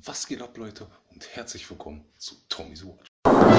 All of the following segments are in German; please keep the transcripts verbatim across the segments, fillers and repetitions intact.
Was geht ab, Leute, und herzlich willkommen zu Tommy's Watch.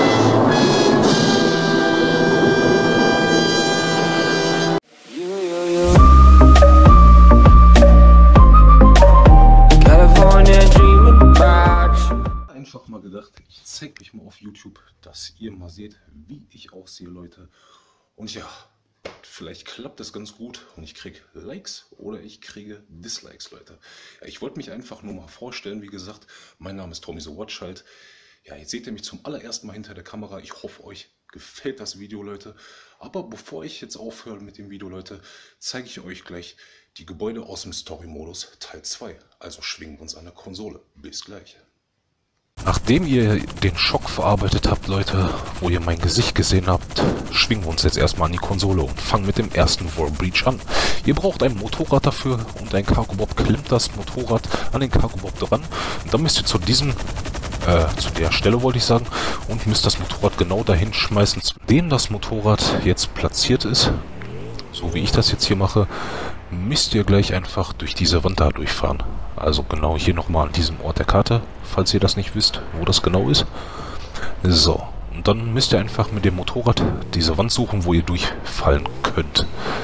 Einfach mal gedacht, ich zeige euch mal auf YouTube, dass ihr mal seht, wie ich aussehe, Leute. Und ja, vielleicht klappt das ganz gut und ich kriege Likes oder ich kriege Dislikes, Leute. Ja, ich wollte mich einfach nur mal vorstellen. Wie gesagt, mein Name ist Tommy's Watch halt. Ja, jetzt seht ihr mich zum allerersten Mal hinter der Kamera. Ich hoffe, euch gefällt das Video, Leute. Aber bevor ich jetzt aufhöre mit dem Video, Leute, zeige ich euch gleich die Gebäude aus dem Story-Modus Teil zwei. Also schwingen wir uns an der Konsole. Bis gleich. Nachdem ihr den Schock verarbeitet habt, Leute, wo ihr mein Gesicht gesehen habt, schwingen wir uns jetzt erstmal an die Konsole und fangen mit dem ersten War Breach an. Ihr braucht ein Motorrad dafür und ein Cargobob klemmt das Motorrad an den Cargobob dran. Und dann müsst ihr zu diesem, äh, zu der Stelle wollte ich sagen, und müsst das Motorrad genau dahin schmeißen, zu dem das Motorrad jetzt platziert ist. So wie ich das jetzt hier mache, müsst ihr gleich einfach durch diese Wand da durchfahren. Also genau hier nochmal an diesem Ort der Karte, falls ihr das nicht wisst, wo das genau ist. So, und dann müsst ihr einfach mit dem Motorrad diese Wand suchen, wo ihr durchfallen könnt.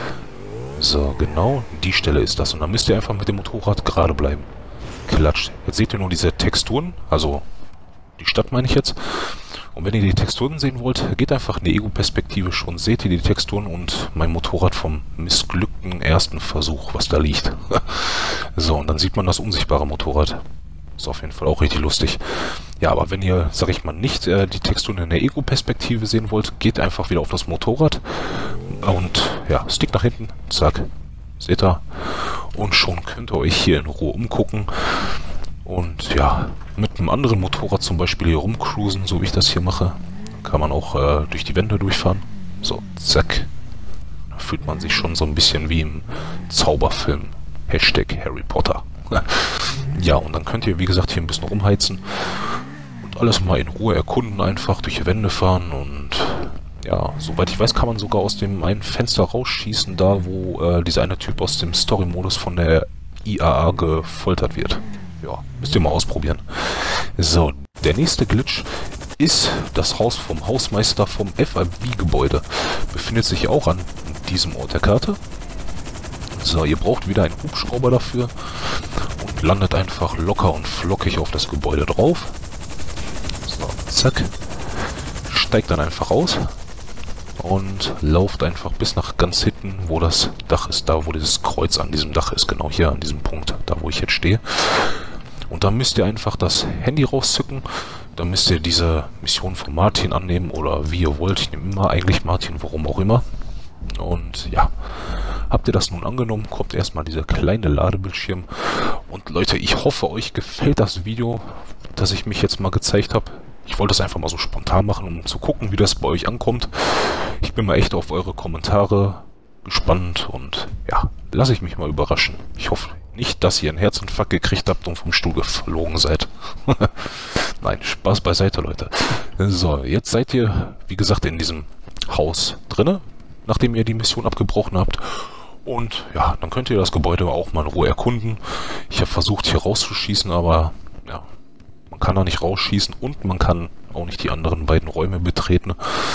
So, genau, die Stelle ist das. Und dann müsst ihr einfach mit dem Motorrad gerade bleiben. Klatscht. Jetzt seht ihr nur diese Texturen, also die Stadt meine ich jetzt. Und wenn ihr die Texturen sehen wollt, geht einfach in die Ego-Perspektive schon, seht ihr die Texturen und mein Motorrad vom missglückten ersten Versuch, was da liegt. So, und dann sieht man das unsichtbare Motorrad. Ist auf jeden Fall auch richtig lustig. Ja, aber wenn ihr, sag ich mal, nicht äh, die Texturen in der Ego-Perspektive sehen wollt, geht einfach wieder auf das Motorrad und ja, Stick nach hinten, zack, seht ihr. Und schon könnt ihr euch hier in Ruhe umgucken. Und ja, mit einem anderen Motorrad zum Beispiel hier rumcruisen, so wie ich das hier mache, kann man auch äh, durch die Wände durchfahren. So, zack. Da fühlt man sich schon so ein bisschen wie im Zauberfilm. Hashtag Harry Potter. Ja, und dann könnt ihr, wie gesagt, hier ein bisschen rumheizen und alles mal in Ruhe erkunden, einfach durch die Wände fahren. Und ja, soweit ich weiß, kann man sogar aus dem einen Fenster rausschießen, da wo äh, dieser eine Typ aus dem Story-Modus von der I A A gefoltert wird. Ja, müsst ihr mal ausprobieren. So, der nächste Glitch ist das Haus vom Hausmeister vom F I B-Gebäude. Befindet sich auch an diesem Ort der Karte. So, ihr braucht wieder einen Hubschrauber dafür und landet einfach locker und flockig auf das Gebäude drauf. So, zack. Steigt dann einfach aus und lauft einfach bis nach ganz hinten, wo das Dach ist, da wo dieses Kreuz an diesem Dach ist, genau hier an diesem Punkt, da wo ich jetzt stehe. Und dann müsst ihr einfach das Handy rauszücken, dann müsst ihr diese Mission von Martin annehmen oder wie ihr wollt, ich nehme immer eigentlich Martin, warum auch immer. Und ja, habt ihr das nun angenommen, kommt erstmal dieser kleine Ladebildschirm. Und Leute, ich hoffe, euch gefällt das Video, das ich mich jetzt mal gezeigt habe. Ich wollte es einfach mal so spontan machen, um zu gucken, wie das bei euch ankommt. Ich bin mal echt auf eure Kommentare gespannt und ja, lasse ich mich mal überraschen. Ich hoffe nicht, dass ihr einen Herzinfarkt gekriegt habt und vom Stuhl geflogen seid. Nein, Spaß beiseite, Leute. So, jetzt seid ihr, wie gesagt, in diesem Haus drinne, nachdem ihr die Mission abgebrochen habt. Und ja, dann könnt ihr das Gebäude auch mal in Ruhe erkunden. Ich habe versucht, hier rauszuschießen, aber ja, man kann da nicht rausschießen und man kann auch nicht die anderen beiden Räume betreten.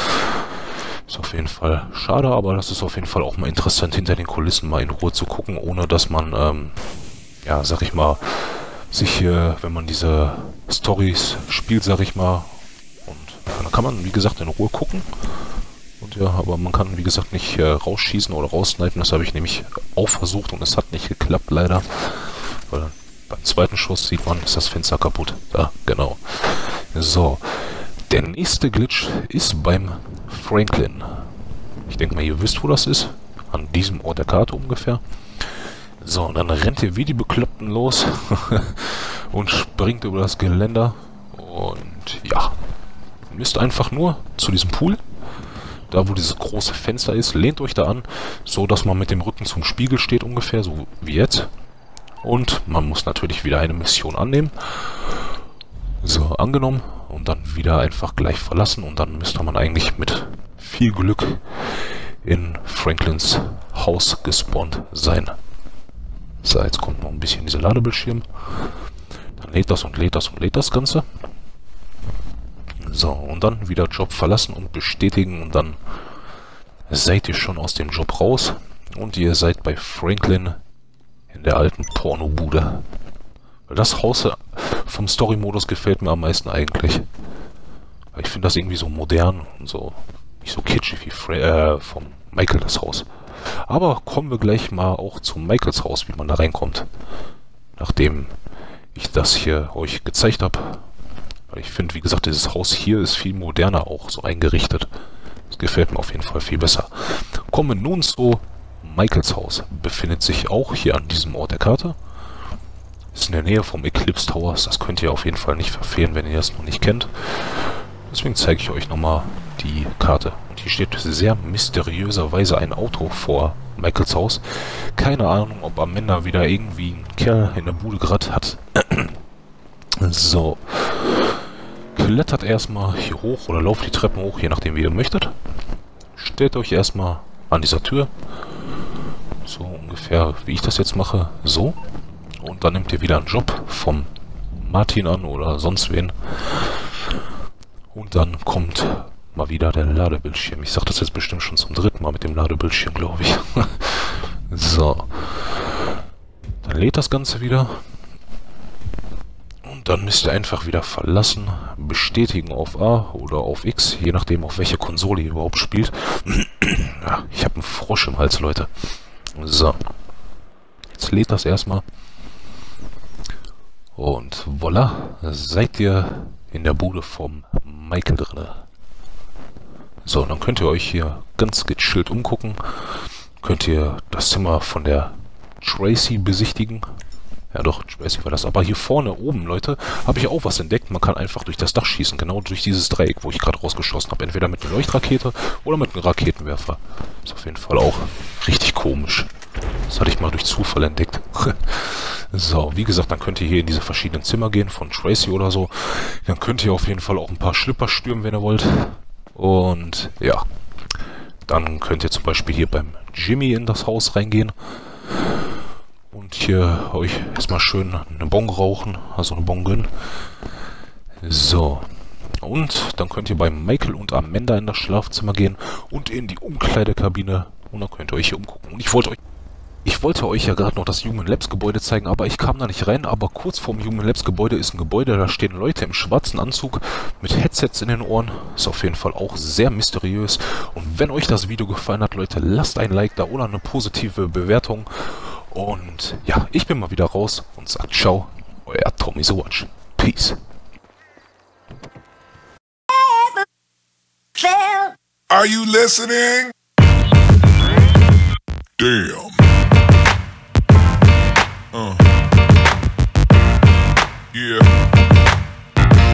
Ist auf jeden Fall schade, aber das ist auf jeden Fall auch mal interessant, hinter den Kulissen mal in Ruhe zu gucken, ohne dass man, ähm, ja, sag ich mal, sich hier, wenn man diese Storys spielt, sag ich mal, und ja, dann kann man, wie gesagt, in Ruhe gucken. Und ja, aber man kann, wie gesagt, nicht äh, rausschießen oder raussnipen. Das habe ich nämlich auch versucht und es hat nicht geklappt, leider. Weil beim zweiten Schuss sieht man, ist das Fenster kaputt. Da, genau. So. Der nächste Glitch ist beim Franklin. Ich denke mal, ihr wisst, wo das ist. An diesem Ort der Karte ungefähr. So, und dann rennt ihr wie die Bekloppten los und springt über das Geländer. Und ja, ihr müsst einfach nur zu diesem Pool, da wo dieses große Fenster ist, lehnt euch da an, so dass man mit dem Rücken zum Spiegel steht ungefähr, so wie jetzt. Und man muss natürlich wieder eine Mission annehmen. So, angenommen. Und dann wieder einfach gleich verlassen und dann müsste man eigentlich mit viel Glück in Franklins Haus gespawnt sein. So, jetzt kommt noch ein bisschen dieser Ladebildschirm. Dann lädt das und lädt das und lädt das Ganze. So, und dann wieder Job verlassen und bestätigen und dann seid ihr schon aus dem Job raus und ihr seid bei Franklin in der alten Pornobude. Das Haus vom Story-Modus gefällt mir am meisten eigentlich. Ich finde das irgendwie so modern und so nicht so kitschig wie Fra äh, vom Michael das Haus. Aber kommen wir gleich mal auch zu Michaels Haus, wie man da reinkommt. Nachdem ich das hier euch gezeigt habe. Ich finde, wie gesagt, dieses Haus hier ist viel moderner auch so eingerichtet. Das gefällt mir auf jeden Fall viel besser. Kommen wir nun zu Michaels Haus. Befindet sich auch hier an diesem Ort der Karte. Ist in der Nähe vom Eclipse Towers. Das könnt ihr auf jeden Fall nicht verfehlen, wenn ihr das noch nicht kennt. Deswegen zeige ich euch nochmal die Karte. Und hier steht sehr mysteriöserweise ein Auto vor Michaels Haus. Keine Ahnung, ob Amanda wieder irgendwie einen Kerl in der Bude gerade hat. So. Klettert erstmal hier hoch oder lauft die Treppen hoch, je nachdem wie ihr möchtet. Stellt euch erstmal an dieser Tür. So ungefähr wie ich das jetzt mache. So. Und dann nehmt ihr wieder einen Job vom Martin an oder sonst wen. Und dann kommt mal wieder der Ladebildschirm. Ich sage das jetzt bestimmt schon zum dritten Mal mit dem Ladebildschirm, glaube ich. So. Dann lädt das Ganze wieder. Und dann müsst ihr einfach wieder verlassen, bestätigen auf A oder auf X, je nachdem auf welche Konsole ihr überhaupt spielt. Ja, ich habe einen Frosch im Hals, Leute. So. Jetzt lädt das erstmal. Und voila, seid ihr in der Bude vom Michael drin. So, dann könnt ihr euch hier ganz gechillt umgucken. Könnt ihr das Zimmer von der Tracy besichtigen. Ja doch, Tracy war das. Aber hier vorne oben, Leute, habe ich auch was entdeckt. Man kann einfach durch das Dach schießen, genau durch dieses Dreieck, wo ich gerade rausgeschossen habe. Entweder mit einer Leuchtrakete oder mit einem Raketenwerfer. Ist auf jeden Fall auch richtig komisch. Das hatte ich mal durch Zufall entdeckt. So, wie gesagt, dann könnt ihr hier in diese verschiedenen Zimmer gehen, von Tracy oder so. Dann könnt ihr auf jeden Fall auch ein paar Schlipper stürmen, wenn ihr wollt. Und ja, dann könnt ihr zum Beispiel hier beim Jimmy in das Haus reingehen. Und hier euch erstmal schön eine Bon rauchen, also eine Bon gönnen. So. Und dann könnt ihr bei Michael und Amanda in das Schlafzimmer gehen und in die Umkleidekabine. Und dann könnt ihr euch hier umgucken. Und ich wollte euch Ich wollte euch ja gerade noch das Human Labs Gebäude zeigen, aber ich kam da nicht rein. Aber kurz vorm Human Labs Gebäude ist ein Gebäude, da stehen Leute im schwarzen Anzug mit Headsets in den Ohren. Ist auf jeden Fall auch sehr mysteriös. Und wenn euch das Video gefallen hat, Leute, lasst ein Like da oder eine positive Bewertung. Und ja, ich bin mal wieder raus und sag ciao, euer Tommy the Watch. Peace. Are you listening? Damn. Uh.